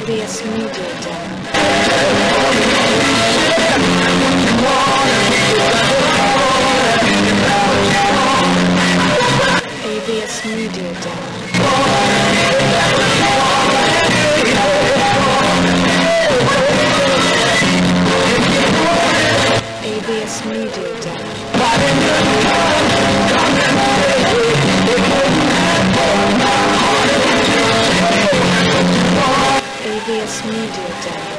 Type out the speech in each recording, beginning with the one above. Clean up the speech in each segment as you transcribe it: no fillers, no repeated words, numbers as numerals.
ABS Media Demo. ABS Media Demo. ABS Media Demo. ABS Media Demo.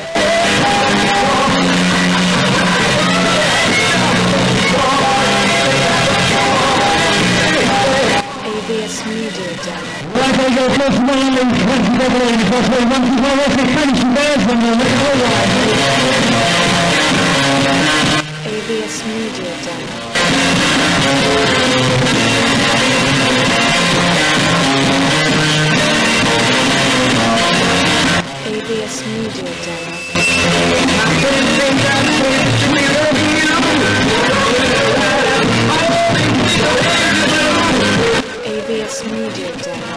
ABS Media Demo. Right, I go first of all, once you go in the first way, once you go off the finish and there's one more, let's go right. ABS Media Demo. ABS Media Demo. ABS Media Demo.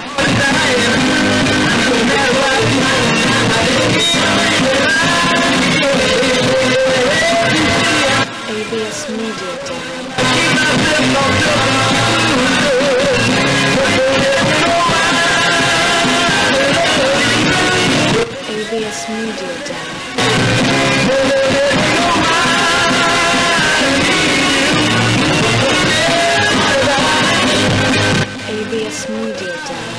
ABS Media Demo. ABS Media Demo. ABS Media Demo.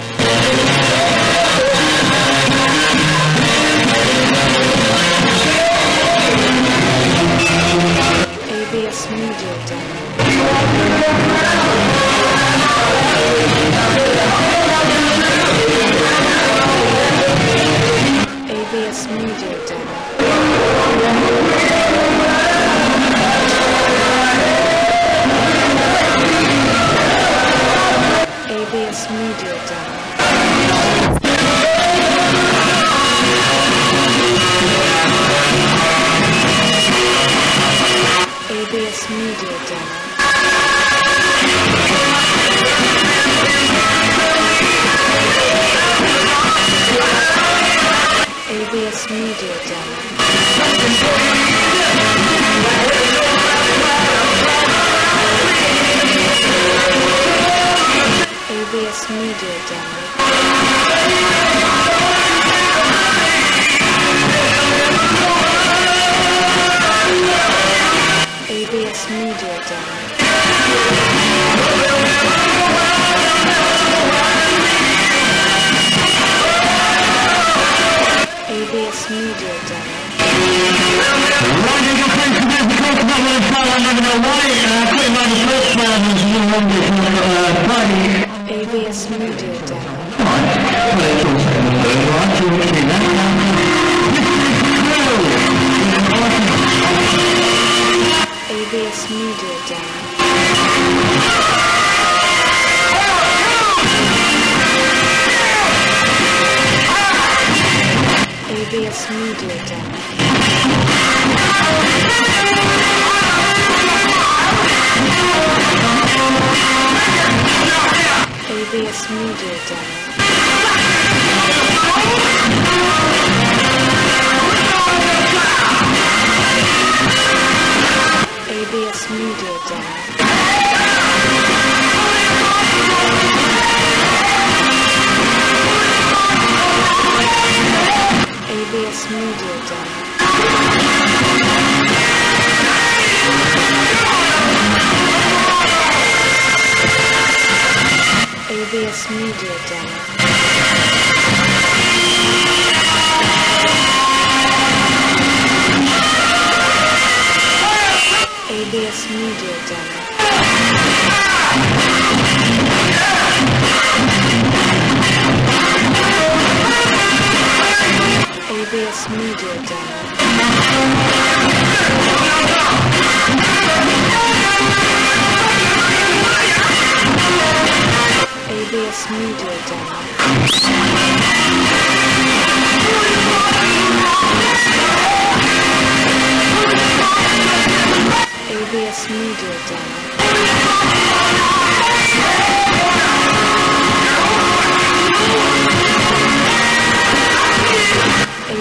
ABS Media Demo. ABS Media Demo. ABS Media Demo. ABS Media Demo. ABS Media Demo. ABS Media Demo. ABS Media Demo. ABS Media Demo. Right, your friends, to the first level of fire, I'm not going to wait, quick by the first level, as you want this party. ABS Media Demo. ABS Media Demo. ABS Media Demo. ABS Media Demo. ABS Media Demo. ABS Media Demo. ABS Media Demo. ABS Media Demo. ABS Media Demo. ABS Media Demo. ABS Media Demo.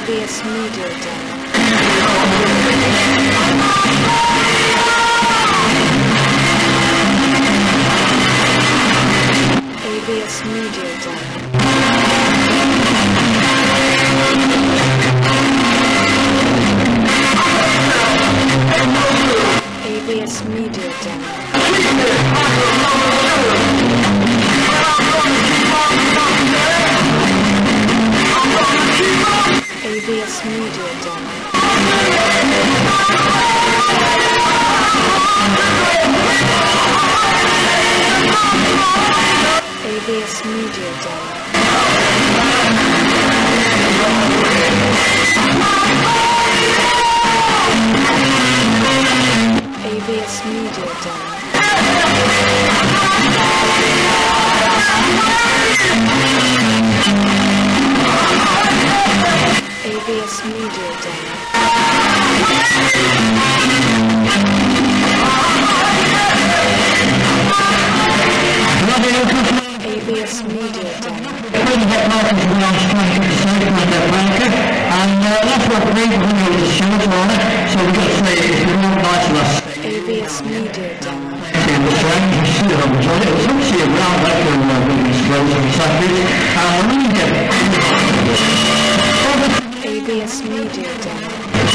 ABS Media Demo. ABS Media Demo. ABS Media Demo. ABS Media Demo. ABS Media Demo. ABS Media Demo. ABS Media Demo. ABS Media Demo. And that's what we're going to show on it, so we've got to say it's been real nice to us. ABS Media Demo. It was strange, you see it on the toilet. It was obviously around that when Wigan's closed and recycled. And we're really getting ABS Media Demo.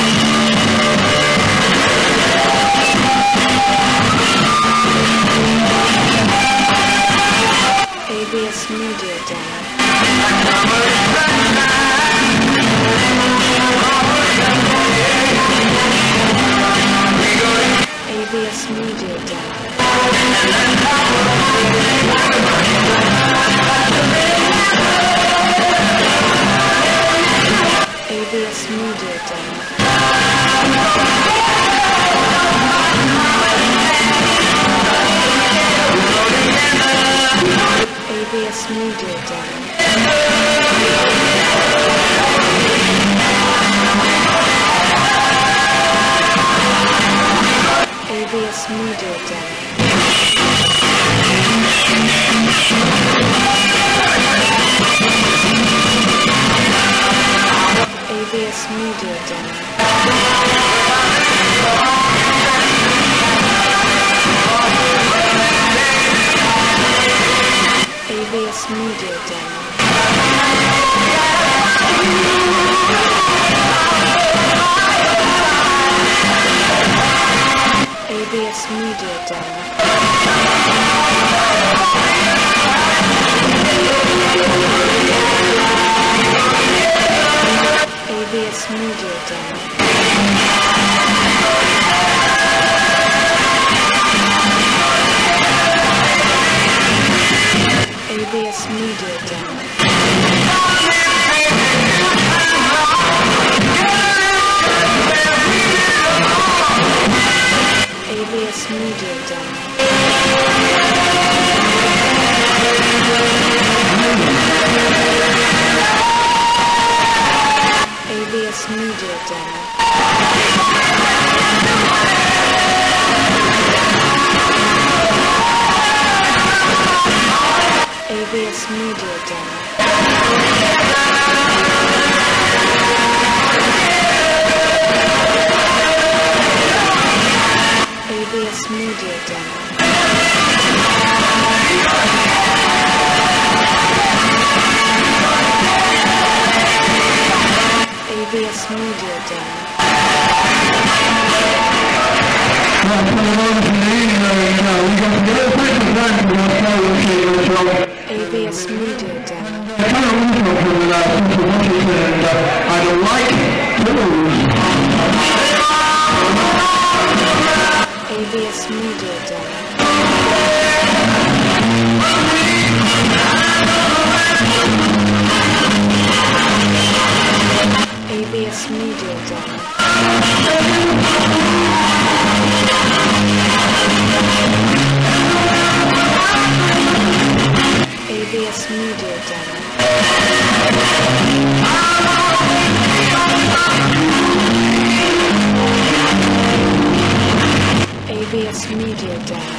ABS Media Demo. ABS Media Demo. ABS Media Demo. ABS Media Demo. ABS Media Demo. ABS Media Demo. ABS Media Demo. ABS Media Demo. ABS Media Demo. ABS Media Demo. ABS Media Demo. ABS Media Demo. ABS Media Demo. ABS Media Demo. ABS Media Demo. ABS Media Demo. I don't like ABS Media Demo. ABS Media Demo. ABS Media Demo. ABS Media Demo.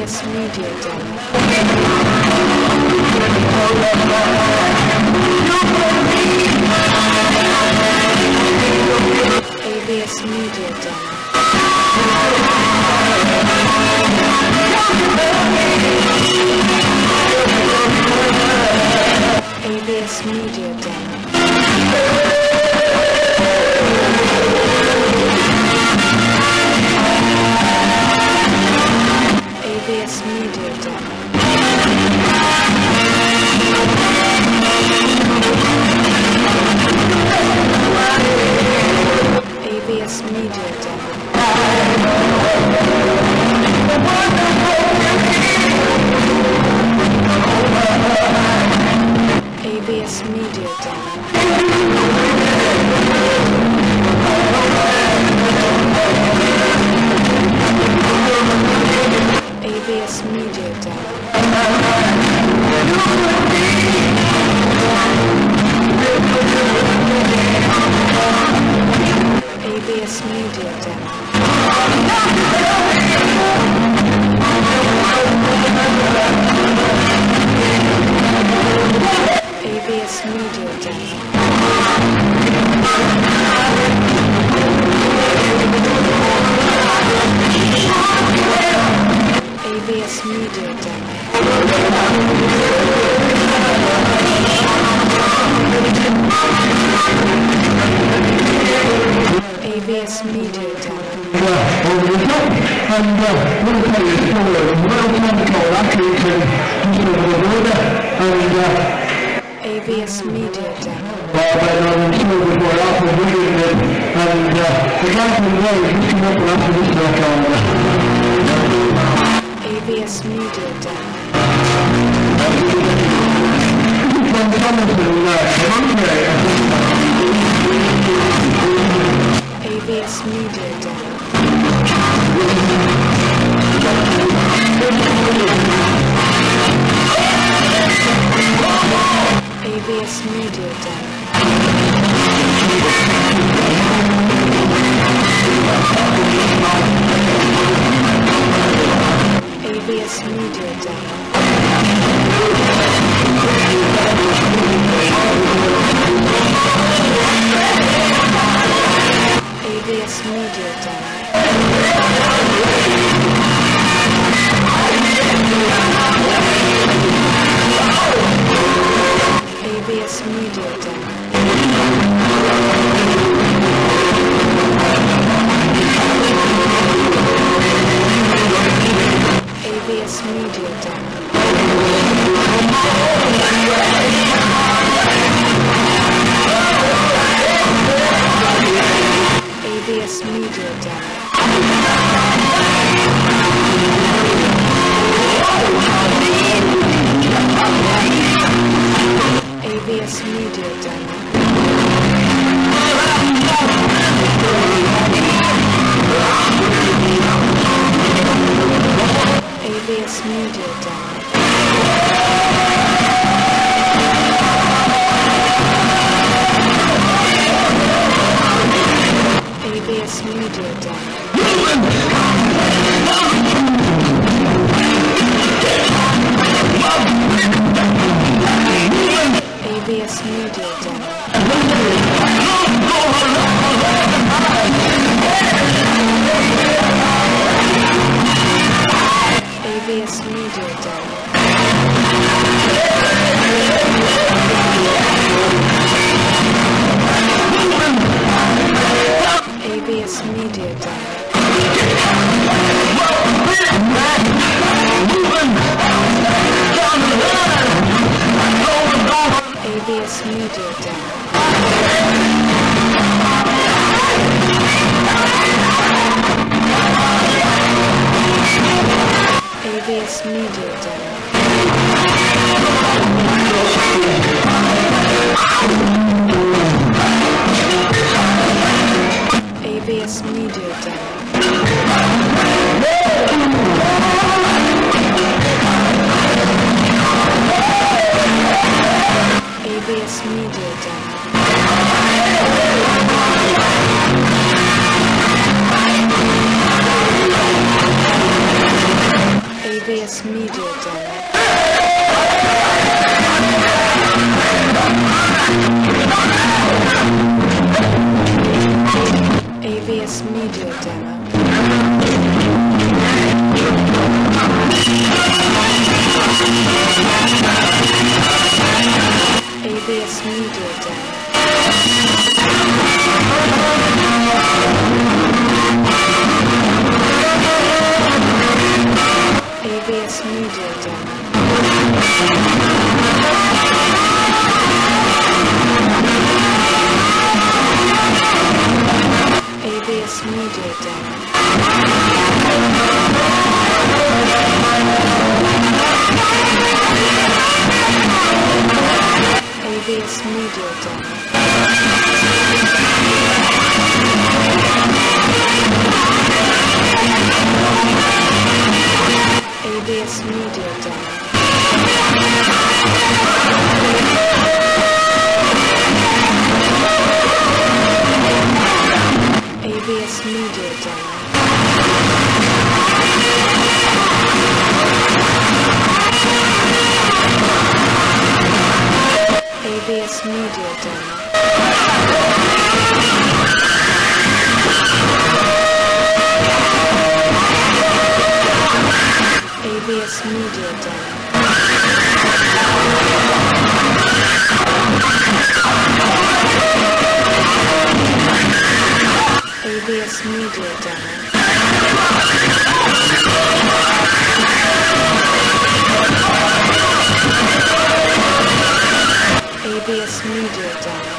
ABS Media Demo. ABS Media Demo. ABS Media Demo. ABS Media Demo. ABS Media Demo. ABS Media Demo. ABS Media Demo. ABS Media Demo. ABS Media Demo. ABS Media Demo. ABS Media Demo. Over the top, and we'll tell you a story of a well-timed goal actually just over the border, and ABS Media Demo. I'm sure before after Wigan and the guy from the road just come up and after this record. ABS Media Demo. From ABS Media Demo. ABS Media Demo. ABS Media Demo. ABS Media Demo. ABS Media Demo. ABS Media Demo. ABS Media Demo. ABS Media Demo. ABS Media Demo. ABS Media Demo. ABS Media Demo. ABS Media Demo. ABS Media Demo. ABS Media Demo. ABS Media Demo. ABS Media Demo. ABS Media Demo. AVS Media Demo. AVS Media Demo. AVS Media Demo. AVS Media Demo. AVS Media Demo. AVS Media Demo. AVS Media Demo. AVS Media Demo. AVS Media Demo. AVS Media Demo. AVS Media Demo. AVS Media Demo.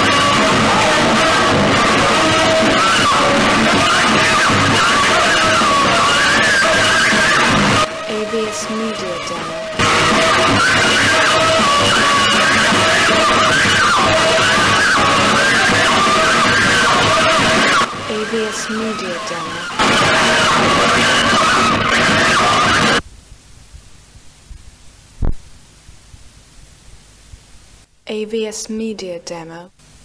AVS Media Demo. AVS Media Demo. AVS Media Demo.